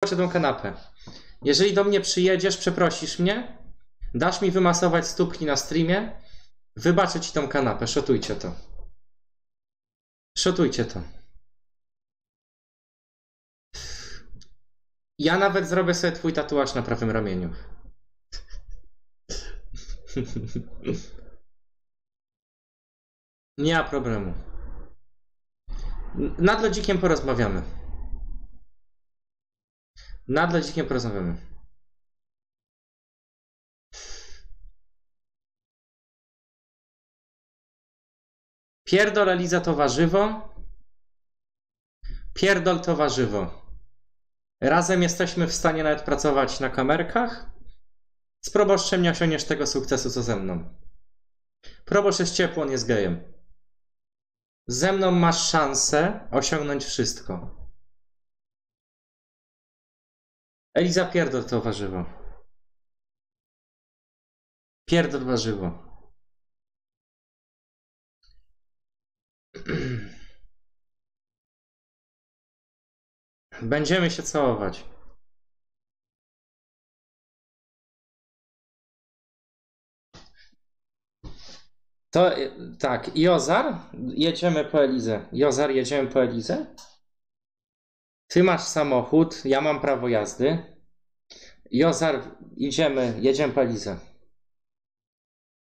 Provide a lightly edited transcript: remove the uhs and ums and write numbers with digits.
o tą kanapę. Jeżeli do mnie przyjedziesz, przeprosisz mnie, dasz mi wymasować stópki na streamie, wybaczę ci tą kanapę. Szotujcie to. Szotujcie to. Ja nawet zrobię sobie twój tatuaż na prawym ramieniu. Nie ma problemu. Nad lodzikiem porozmawiamy. Nad lodzikiem porozmawiamy. Pierdol, Eliza, to warzywo. Pierdol, to warzywo. Razem jesteśmy w stanie nawet pracować na kamerkach. Z proboszczem nie osiągniesz tego sukcesu, co ze mną. Proboszcz jest ciepły, on jest gejem. Ze mną masz szansę osiągnąć wszystko. Eliza, pierdol to warzywo. Pierdol warzywo. Będziemy się całować. To tak, Jozar, jedziemy po Elizę. Jozar, jedziemy po Elizę. Ty masz samochód, ja mam prawo jazdy. Jozar, jedziemy po Elizę.